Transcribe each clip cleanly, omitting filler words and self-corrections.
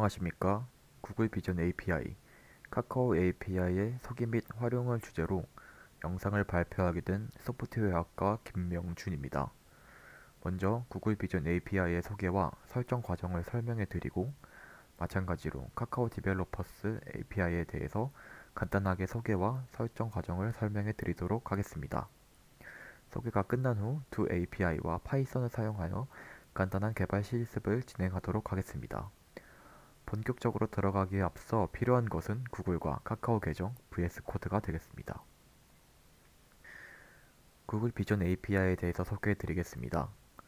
안녕하십니까? 구글 비전 API, 카카오 API의 소개 및 활용을 주제로 영상을 발표하게 된 소프트웨어학과 김명준입니다. 먼저 구글 비전 API의 소개와 설정 과정을 설명해 드리고, 마찬가지로 카카오 디벨로퍼스 API에 대해서 간단하게 소개와 설정 과정을 설명해 드리도록 하겠습니다. 소개가 끝난 후 두 API와 파이썬을 사용하여 간단한 개발 실습을 진행하도록 하겠습니다. 본격적으로 들어가기에 앞서 필요한 것은 구글과 카카오 계정 vs 코드가 되겠습니다. 구글 비전 API에 대해서 소개해 드리겠습니다.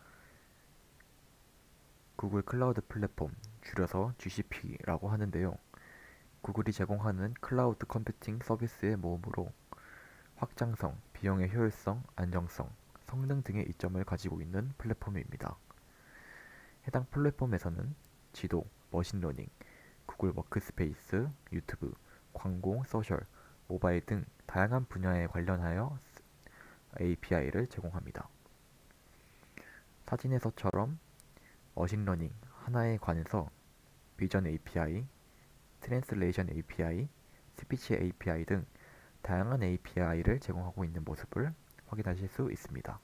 구글 클라우드 플랫폼, 줄여서 GCP라고 하는데요. 구글이 제공하는 클라우드 컴퓨팅 서비스의 모음으로 확장성, 비용의 효율성, 안정성, 성능 등의 이점을 가지고 있는 플랫폼입니다. 해당 플랫폼에서는 지도, 머신러닝, 구글 워크스페이스, 유튜브, 광고, 소셜, 모바일 등 다양한 분야에 관련하여 API를 제공합니다. 사진에서처럼 머신러닝 하나에 관해서 비전 API, 트랜슬레이션 API, 스피치 API 등 다양한 API를 제공하고 있는 모습을 확인하실 수 있습니다.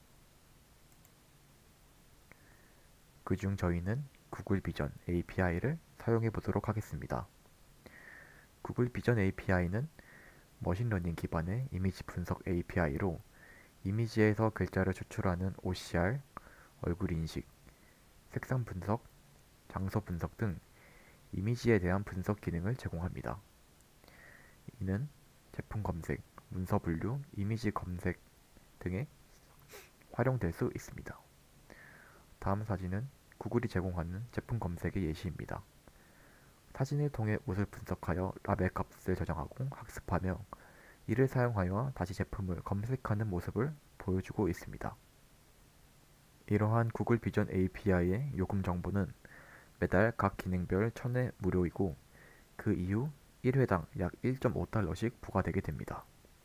그중 저희는 구글 비전 API를 사용해 보도록 하겠습니다. 구글 비전 API는 머신러닝 기반의 이미지 분석 API로 이미지에서 글자를 추출하는 OCR, 얼굴 인식, 색상 분석, 장소 분석 등 이미지에 대한 분석 기능을 제공합니다. 이는 제품 검색, 문서 분류, 이미지 검색 등에 활용될 수 있습니다. 다음 사진은 구글이 제공하는 제품 검색의 예시입니다. 사진을 통해 옷을 분석하여 라벨 값을 저장하고 학습하며, 이를 사용하여 다시 제품을 검색하는 모습을 보여주고 있습니다. 이러한 구글 비전 API의 요금 정보는 매달 각 기능별 1000회 무료이고, 그 이후 1회당 약 1.5달러씩 부과되게 됩니다.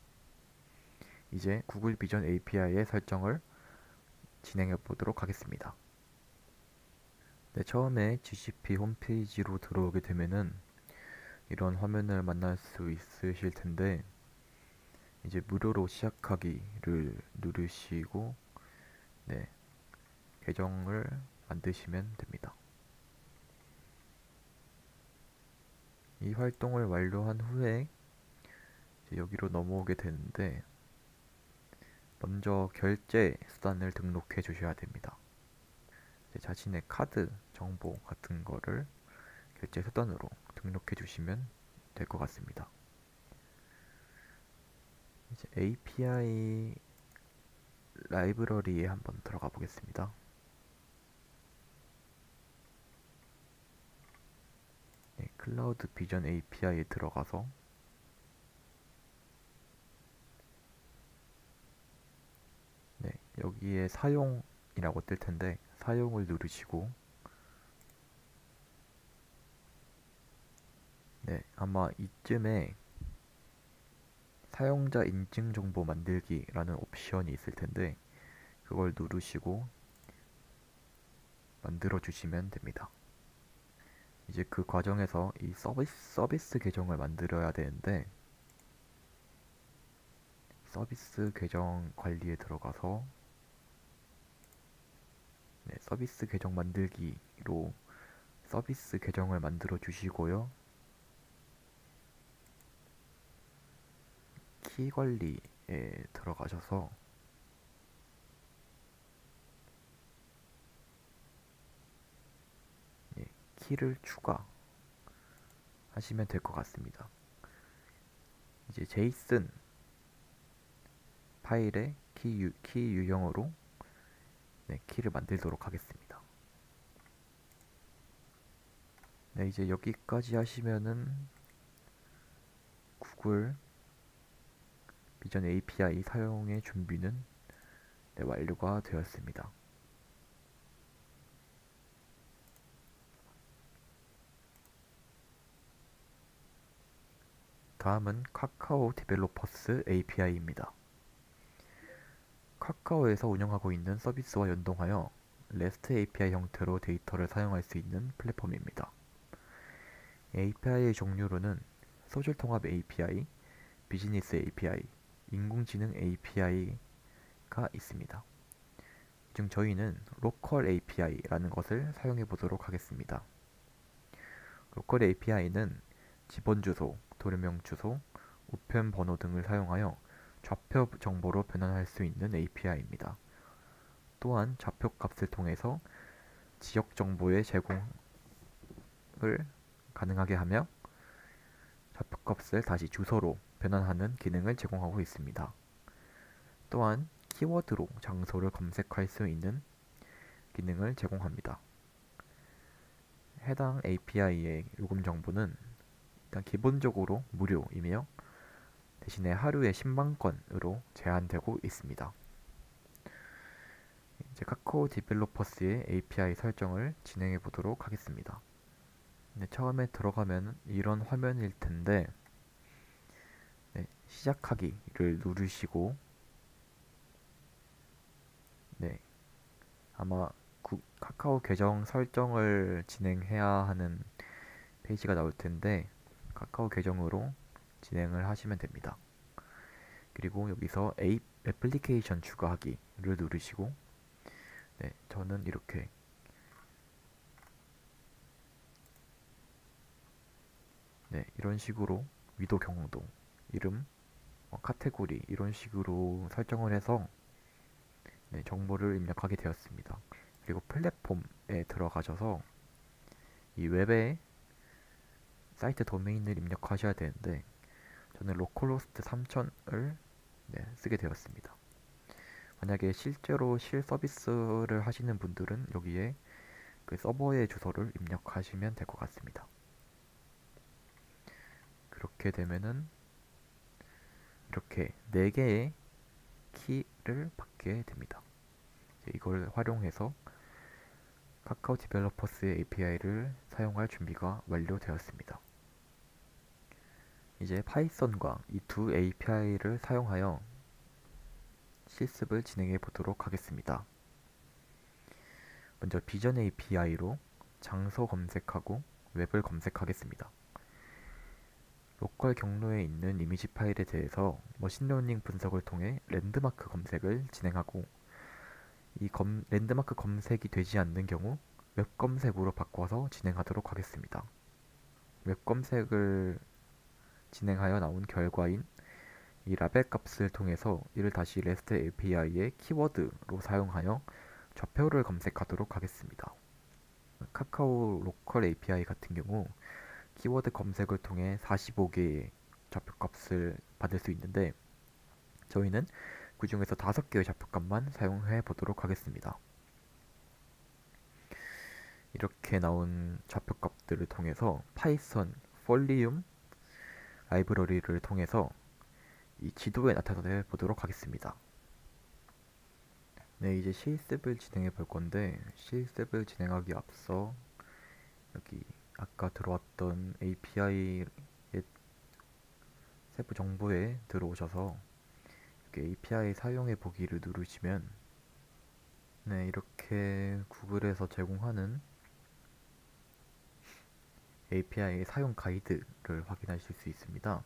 이제 구글 비전 API의 설정을 진행해 보도록 하겠습니다. 네, 처음에 GCP 홈페이지로 들어오게 되면은 이런 화면을 만날 수 있으실 텐데, 이제 무료로 시작하기를 누르시고, 네, 계정을 만드시면 됩니다. 이 활동을 완료한 후에 이제 여기로 넘어오게 되는데, 먼저 결제 수단을 등록해 주셔야 됩니다. 자신의 카드 정보 같은 거를 결제 수단으로 등록해 주시면 될 것 같습니다. 이제 API 라이브러리에 한번 들어가 보겠습니다. 네, 클라우드 비전 API에 들어가서 네, 여기에 사용이라고 뜰 텐데 사용을 누르시고, 네, 아마 이쯤에 사용자 인증 정보 만들기라는 옵션이 있을 텐데 그걸 누르시고 만들어 주시면 됩니다. 이제 그 과정에서 이 서비스 계정을 만들어야 되는데, 서비스 계정 관리에 들어가서 네, 서비스 계정 만들기로 서비스 계정을 만들어 주시고요. 키 관리에 들어가셔서 예, 키를 추가하시면 될 것 같습니다. 이제 제이슨 파일에 키 유형으로 네, 키를 만들도록 하겠습니다. 네, 이제 여기까지 하시면은 구글 비전 API 사용의 준비는 네, 완료가 되었습니다. 다음은 카카오 디벨로퍼스 API입니다. 카카오에서 운영하고 있는 서비스와 연동하여 REST API 형태로 데이터를 사용할 수 있는 플랫폼입니다. API의 종류로는 소셜 통합 API, 비즈니스 API, 인공지능 API가 있습니다. 즉 저희는 로컬 API라는 것을 사용해 보도록 하겠습니다. 로컬 API는 집원 주소, 도료명 주소, 우편 번호 등을 사용하여 좌표 정보로 변환할 수 있는 API입니다. 또한 좌표 값을 통해서 지역 정보의 제공을 가능하게 하며 좌표 값을 다시 주소로 변환하는 기능을 제공하고 있습니다. 또한 키워드로 장소를 검색할 수 있는 기능을 제공합니다. 해당 API의 요금 정보는 일단 기본적으로 무료이며 대신에 하루에 10만 건으로 제한되고 있습니다. 이제 카카오 디벨로퍼스의 API 설정을 진행해 보도록 하겠습니다. 네, 처음에 들어가면 이런 화면일 텐데 네, 시작하기를 누르시고 네, 아마 카카오 계정 설정을 진행해야 하는 페이지가 나올 텐데 카카오 계정으로 진행을 하시면 됩니다. 그리고 여기서 애플리케이션 추가하기를 누르시고 네, 저는 이렇게 네, 이런 식으로 위도 경도 이름 카테고리 이런 식으로 설정을 해서 네, 정보를 입력하게 되었습니다. 그리고 플랫폼에 들어가셔서 이 웹에 사이트 도메인을 입력하셔야 되는데 저는 로컬호스트 3000을 네, 쓰게 되었습니다. 만약에 실제로 실서비스를 하시는 분들은 여기에 그 서버의 주소를 입력하시면 될 것 같습니다. 그렇게 되면은 이렇게 4개의 키를 받게 됩니다. 이걸 활용해서 카카오 디벨로퍼스의 API를 사용할 준비가 완료되었습니다. 이제 파이썬과 이 두 API를 사용하여 실습을 진행해 보도록 하겠습니다. 먼저 비전 API로 장소 검색하고 웹을 검색하겠습니다. 로컬 경로에 있는 이미지 파일에 대해서 머신러닝 분석을 통해 랜드마크 검색을 진행하고 이 랜드마크 검색이 되지 않는 경우 웹 검색으로 바꿔서 진행하도록 하겠습니다. 웹 검색을 진행하여 나온 결과인 이 라벨 값을 통해서 이를 다시 REST API의 키워드로 사용하여 좌표를 검색하도록 하겠습니다. 카카오 로컬 API 같은 경우 키워드 검색을 통해 45개의 좌표 값을 받을 수 있는데 저희는 그 중에서 5개의 좌표값만 사용해 보도록 하겠습니다. 이렇게 나온 좌표값들을 통해서 파이썬 폴리움 라이브러리를 통해서 이 지도에 나타내 보도록 하겠습니다. 네, 이제 실습을 진행해 볼 건데 실습을 진행하기 앞서 여기 아까 들어왔던 API의 세부 정보에 들어오셔서 이렇게 API 사용해 보기를 누르시면 네, 이렇게 구글에서 제공하는 API 사용 가이드를 확인하실 수 있습니다.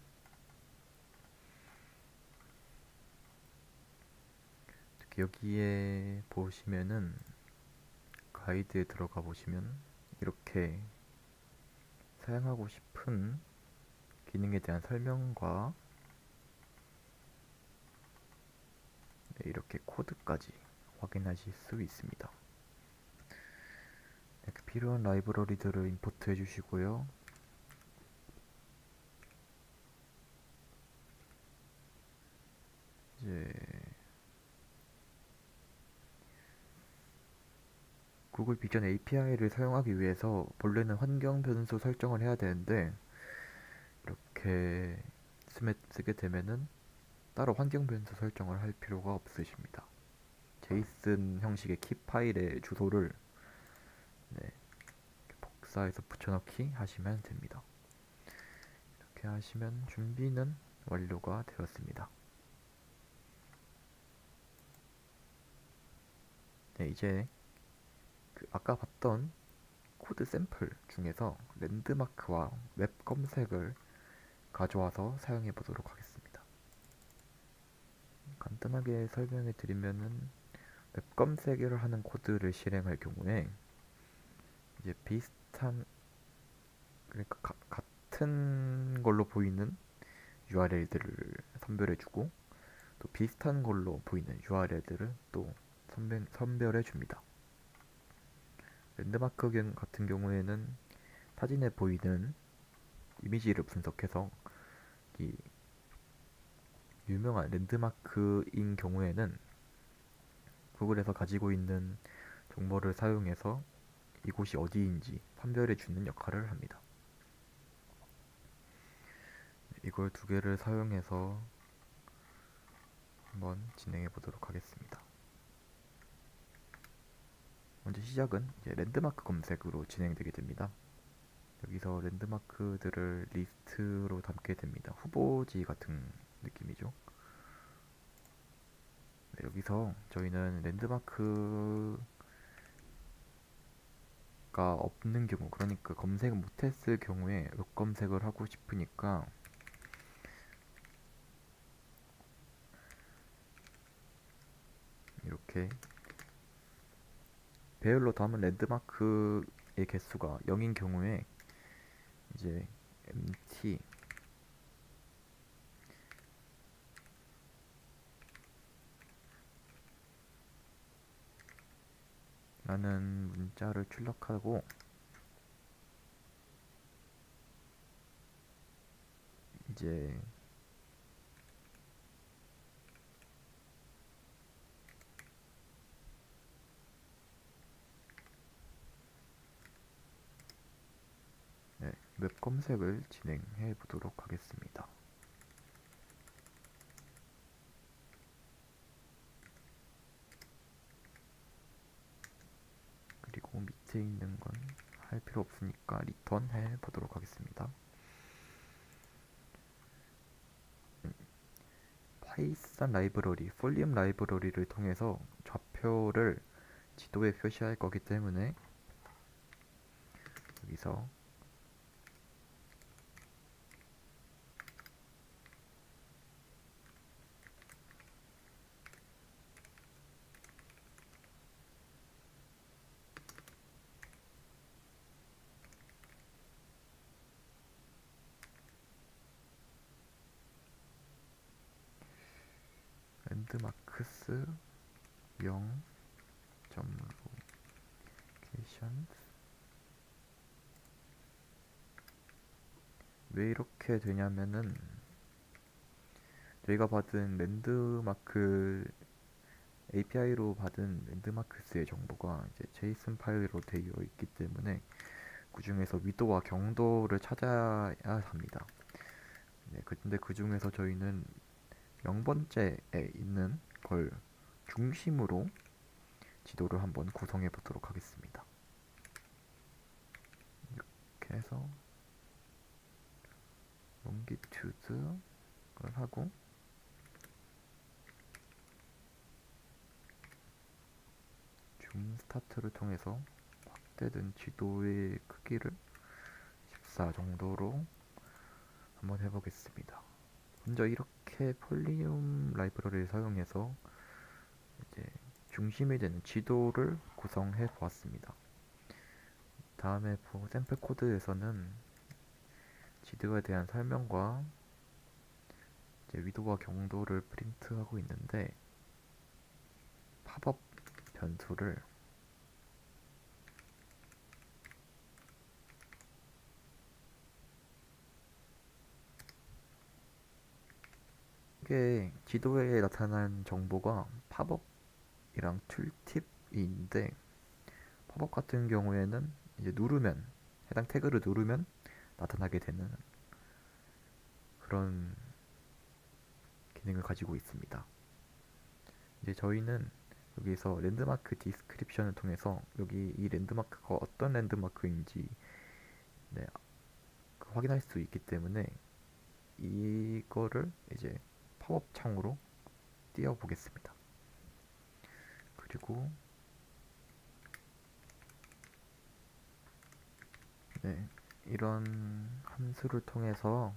특히 여기에 보시면은 가이드에 들어가 보시면 이렇게 사용하고 싶은 기능에 대한 설명과 네, 이렇게 코드까지 확인하실 수 있습니다. 이렇게 필요한 라이브러리들을 임포트 해주시고요. 이제 구글 비전 API를 사용하기 위해서 본래는 환경 변수 설정을 해야 되는데 이렇게 쓰게 되면은 따로 환경 변수 설정을 할 필요가 없으십니다. 제이슨 형식의 키 파일의 주소를 네, 복사해서 붙여넣기 하시면 됩니다. 이렇게 하시면 준비는 완료가 되었습니다. 네, 이제 아까 봤던 코드 샘플 중에서 랜드마크와 웹 검색을 가져와서 사용해 보도록 하겠습니다. 간단하게 설명해 드리면은 웹 검색을 하는 코드를 실행할 경우에 이제 비슷한, 그러니까 같은 걸로 보이는 URL들을 선별해주고 또 비슷한 걸로 보이는 URL들을 또 선별해줍니다. 랜드마크 같은 경우에는 사진에 보이는 이미지를 분석해서 이 유명한 랜드마크인 경우에는 구글에서 가지고 있는 정보를 사용해서 이곳이 어디인지 판별해주는 역할을 합니다. 이걸 두 개를 사용해서 한번 진행해 보도록 하겠습니다. 먼저 시작은 이제 랜드마크 검색으로 진행되게 됩니다. 여기서 랜드마크들을 리스트로 담게 됩니다. 후보지 같은 느낌이죠. 네, 여기서 저희는 랜드마크가 없는 경우, 그러니까 검색을 못했을 경우에 웹 검색을 하고 싶으니까 이렇게 배열로 담은 랜드마크의 개수가 0인 경우에 이제 MT 라는 문자를 출력하고 이제 네, 웹 검색을 진행해 보도록 하겠습니다. 그리고 밑에 있는 건 할 필요 없으니까 리턴 해 보도록 하겠습니다. 파이썬 라이브러리, 폴리움 라이브러리를 통해서 좌표를 지도에 표시할 거기 때문에 여기서 랜드마크스 0.location 왜 이렇게 되냐면은 저희가 받은 랜드마크 API로 받은 랜드마크스의 정보가 이제 JSON 파일로 되어 있기 때문에 그 중에서 위도와 경도를 찾아야 합니다. 네, 근데 그 중에서 저희는 0번째에 있는 걸 중심으로 지도를 한번 구성해 보도록 하겠습니다. 이렇게 해서 longitude를 하고 줌 스타트를 통해서 확대된 지도의 크기를 14 정도로 한번 해보겠습니다. 먼저 이렇게 폴리움 라이브러리를 사용해서 이제 중심이 되는 지도를 구성해 보았습니다. 다음에 샘플 코드에서는 지도에 대한 설명과 이제 위도와 경도를 프린트하고 있는데 팝업 변수를 이게 지도에 나타난 정보가 팝업이랑 툴팁인데 팝업 같은 경우에는 이제 누르면 해당 태그를 누르면 나타나게 되는 그런 기능을 가지고 있습니다. 이제 저희는 여기서 랜드마크 디스크립션을 통해서 여기 이 랜드마크가 어떤 랜드마크인지 네, 확인할 수 있기 때문에 이거를 이제 팝업 창으로 띄워 보겠습니다. 그리고 네, 이런 함수를 통해서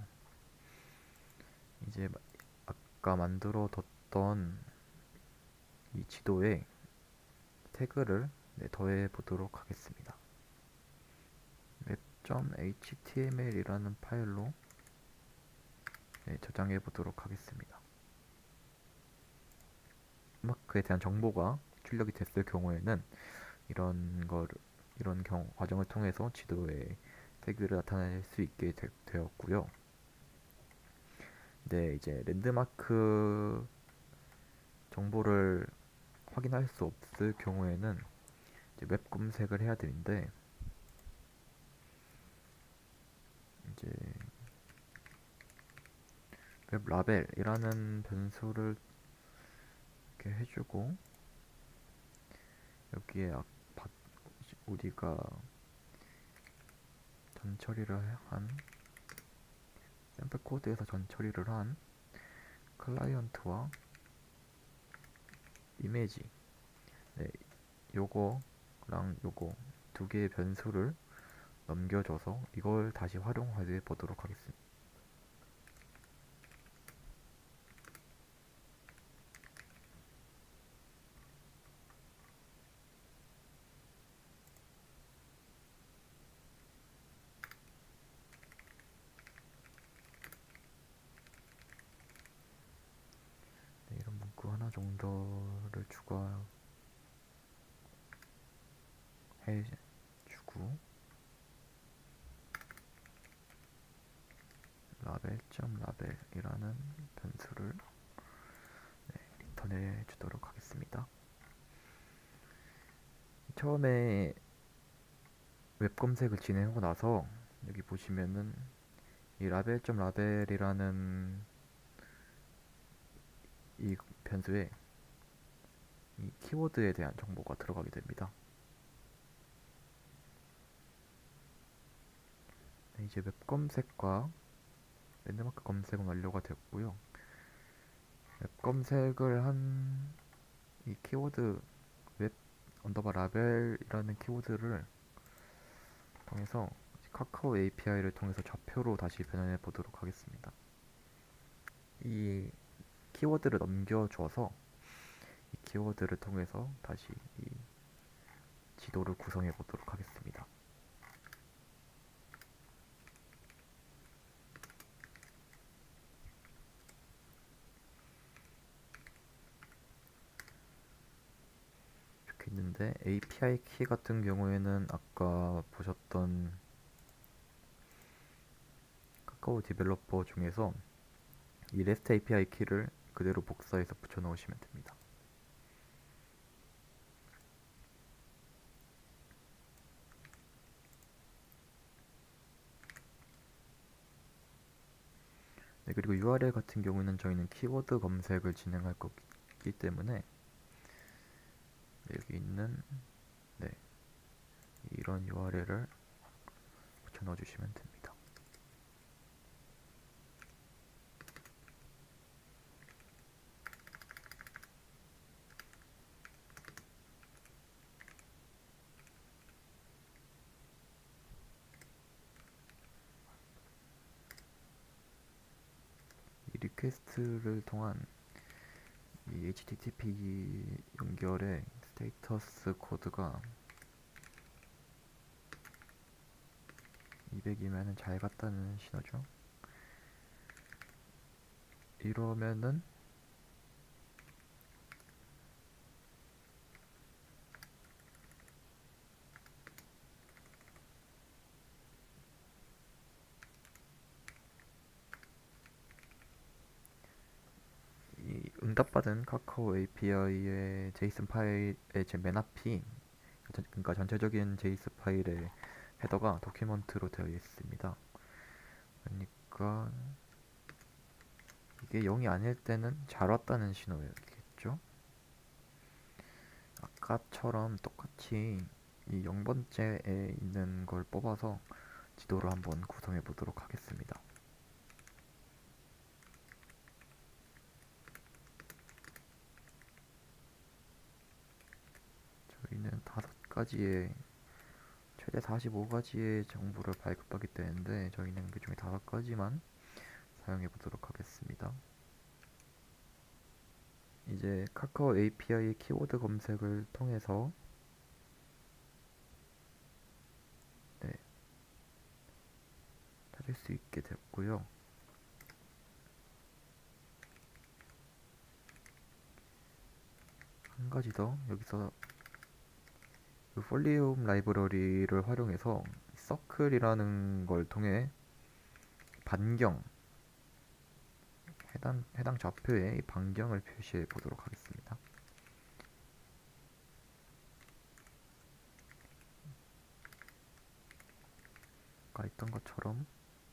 이제 아까 만들어 뒀던 이 지도에 태그를 더해 보도록 하겠습니다. map.html이라는 파일로 저장해 보도록 하겠습니다. 마크에 대한 정보가 출력이 됐을 경우에는 이런 걸 이런 과정을 통해서 지도에 태그를 나타낼 수 있게 되었고요. 네, 이제 랜드마크 정보를 확인할 수 없을 경우에는 이제 웹 검색을 해야 되는데, 이제 웹 라벨이라는 변수를 이렇게 해주고, 여기에 우리가 전처리를 한 샘플 코드에서 전처리를 한 클라이언트와 이미지, 네, 요거랑 요거 두 개의 변수를 넘겨줘서 이걸 다시 활용해 보도록 하겠습니다. 네, 이런 문구 하나 정도를 추가해주고, 라벨.라벨이라는 변수를 리턴해 주도록 하겠습니다. 처음에 웹 검색을 진행하고 나서 여기 보시면은 이 라벨.라벨이라는 이 변수에 이 키워드에 대한 정보가 들어가게 됩니다. 네, 이제 웹 검색과 랜드마크 검색은 완료가 됐고요. 웹 검색을 한 이 키워드 웹 언더바 라벨이라는 키워드를 통해서 카카오 API를 통해서 좌표로 다시 변환해 보도록 하겠습니다. 이 키워드를 넘겨줘서 이 키워드를 통해서 다시 이 지도를 구성해 보도록 하겠습니다. 이렇게 있는데, API 키 같은 경우에는 아까 보셨던 카카오 디벨로퍼 중에서 이 REST API 키를 그대로 복사해서 붙여 넣으시면 됩니다. 네, 그리고 URL 같은 경우는 저희는 키워드 검색을 진행할 거기 때문에 여기 있는 이런 URL을 붙여 넣어주시면 됩니다. 이 리퀘스트를 통한 이 HTTP 연결의 스테이터스 코드가 200이면은 잘 갔다는 신호죠. 이러면은 이 응답받은 카카오 API의 제이슨 파일의 제 맨 앞이, 그러니까 전체적인 제이슨 파일의 헤더가 도큐먼트로 되어 있습니다. 그러니까 이게 0이 아닐 때는 잘 왔다는 신호였겠죠. 아까처럼 똑같이 이 0번째에 있는 걸 뽑아서 지도를 한번 구성해 보도록 하겠습니다. 저희는 5가지의 최대 45가지의 정보를 발급하게 되는데 저희는 그 중에 5가지만 사용해 보도록 하겠습니다. 이제 카카오 API 키워드 검색을 통해서 네, 찾을 수 있게 됐고요. 한 가지 더, 여기서 그 폴리움 라이브러리를 활용해서 서클이라는 걸 통해 반경, 해당 좌표에 반경을 표시해 보도록 하겠습니다. 아까 했던 것처럼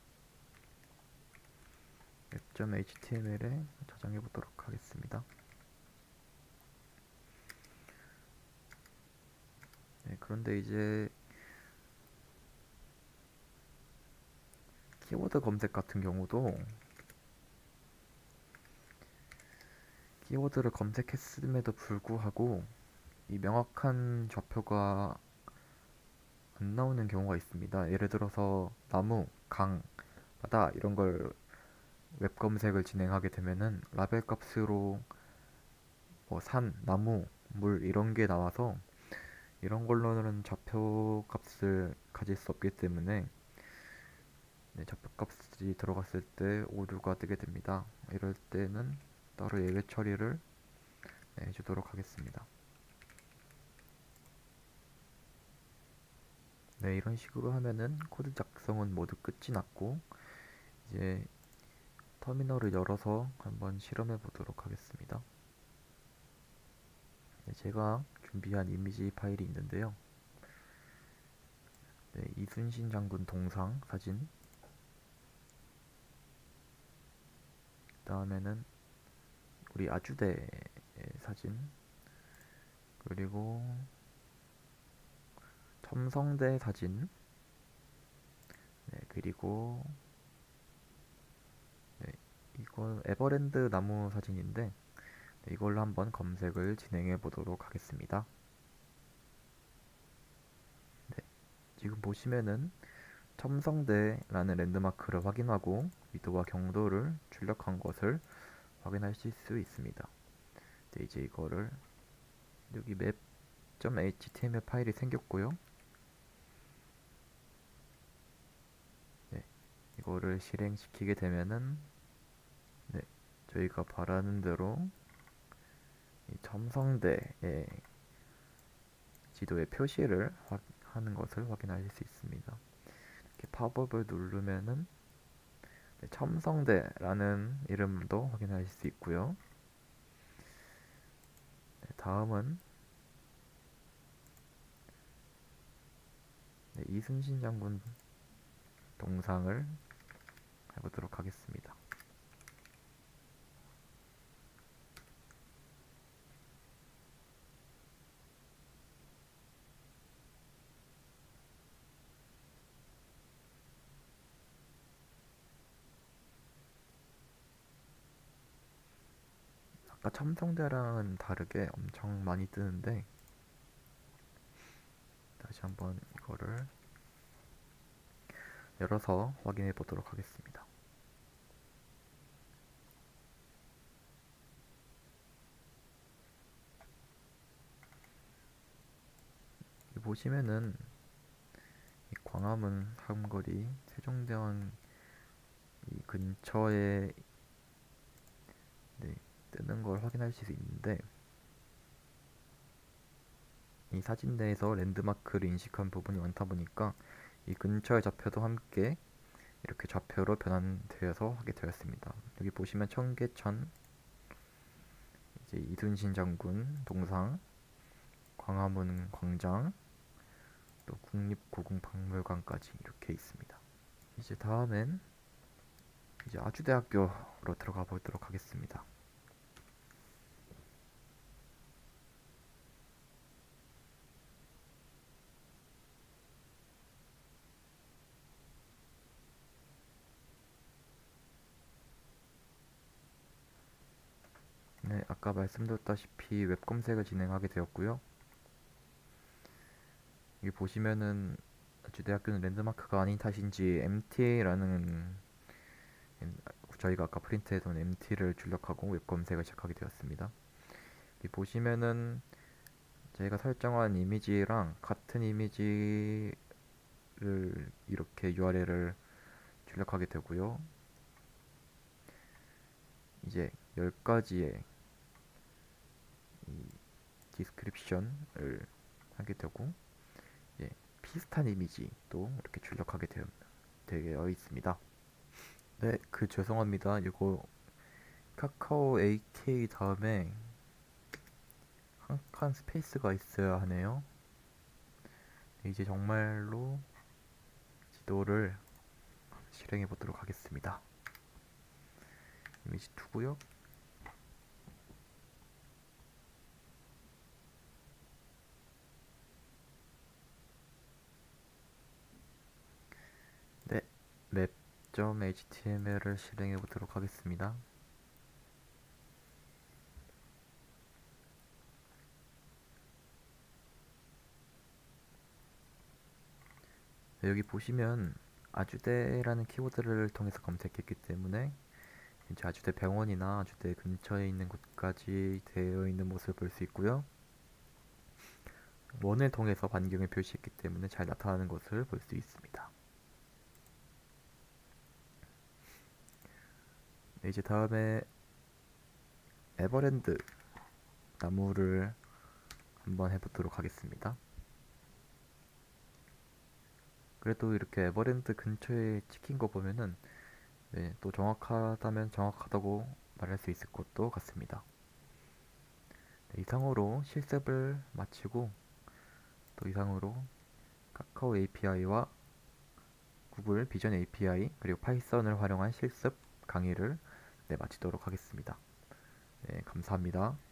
웹.html에 저장해 보도록 하겠습니다. 네, 그런데 이제 키워드 검색 같은 경우도 키워드를 검색했음에도 불구하고 이 명확한 좌표가 안 나오는 경우가 있습니다. 예를 들어서 나무, 강, 바다 이런 걸 웹 검색을 진행하게 되면은 라벨 값으로 뭐 산, 나무, 물 이런 게 나와서 이런 걸로는 좌표 값을 가질 수 없기 때문에 네, 좌표 값이 들어갔을 때 오류가 뜨게 됩니다. 이럴 때는 따로 예외 처리를 해주도록 하겠습니다. 네, 이런 식으로 하면은 코드 작성은 모두 끝이 났고 이제 터미널을 열어서 한번 실험해 보도록 하겠습니다. 네, 제가 준비한 이미지 파일이 있는데요. 네, 이순신 장군 동상 사진, 그 다음에는 우리 아주대 사진, 그리고 첨성대 사진, 네, 그리고 네, 이건 에버랜드 나무 사진인데 네, 이걸로 한번 검색을 진행해 보도록 하겠습니다. 네, 지금 보시면은 첨성대라는 랜드마크를 확인하고 위도와 경도를 출력한 것을 확인하실 수 있습니다. 네, 이제 이거를 여기 map.html 파일이 생겼고요. 네, 이거를 실행시키게 되면은 네, 저희가 바라는 대로 이 첨성대의 지도의 표시를 하는 것을 확인하실 수 있습니다. 이렇게 팝업을 누르면은 네, 첨성대라는 이름도 확인하실 수 있고요. 네, 다음은 네, 이순신 장군 동상을 해보도록 하겠습니다. 아까 첨성대랑은 다르게 엄청 많이 뜨는데 다시 한번 이거를 열어서 확인해 보도록 하겠습니다. 여기 보시면은 이 광화문 삼거리 세종대왕 이 근처에 네, 뜨는 걸 확인하실 수 있는데 이 사진 내에서 랜드마크를 인식한 부분이 많다 보니까 이 근처의 좌표도 함께 이렇게 좌표로 변환되어서 하게 되었습니다. 여기 보시면 청계천, 이제 이순신 장군 동상, 광화문 광장, 또 국립고궁박물관까지 이렇게 있습니다. 이제 다음엔 이제 아주대학교로 들어가 보도록 하겠습니다. 네, 아까 말씀드렸다시피 웹 검색을 진행하게 되었고요. 여기 보시면은 주대학교는 랜드마크가 아닌 탓인지 MT라는 저희가 아까 프린트해둔 MT를 출력하고 웹 검색을 시작하게 되었습니다. 여기 보시면은 저희가 설정한 이미지랑 같은 이미지를 이렇게 URL을 출력하게 되고요. 이제 10가지의 이 디스크립션을 하게 되고, 예, 비슷한 이미지도 이렇게 출력하게 되어 있습니다. 네, 죄송합니다. 이거 카카오 AK 다음에 한 칸 스페이스가 있어야 하네요. 이제 정말로 지도를 실행해 보도록 하겠습니다. 이미지 2고요. 네, map.html을 실행해 보도록 하겠습니다. 네, 여기 보시면 아주대라는 키워드를 통해서 검색했기 때문에 이제 아주대 병원이나 아주대 근처에 있는 곳까지 되어 있는 모습을 볼 수 있고요. 원을 통해서 반경을 표시했기 때문에 잘 나타나는 것을 볼 수 있습니다. 네, 이제 다음에 에버랜드 나무를 한번 해보도록 하겠습니다. 그래도 이렇게 에버랜드 근처에 찍힌 거 보면은 네, 또 정확하다면 정확하다고 말할 수 있을 것도 같습니다. 네, 이상으로 실습을 마치고 또 이상으로 카카오 API와 구글 비전 API 그리고 파이썬을 활용한 실습 강의를 마치도록 하겠습니다. 네, 감사합니다.